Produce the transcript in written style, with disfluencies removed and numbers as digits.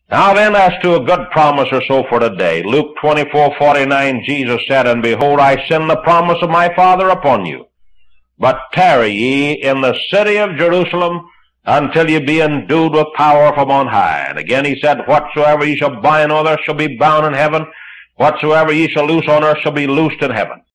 Now then, as to a good promise or so for today, Luke 24:49, Jesus said, And behold, I send the promise of my Father upon you. But tarry ye in the city of Jerusalem until ye be endued with power from on high. And again he said, Whatsoever ye shall bind on earth shall be bound in heaven. Whatsoever ye shall loose on earth shall be loosed in heaven.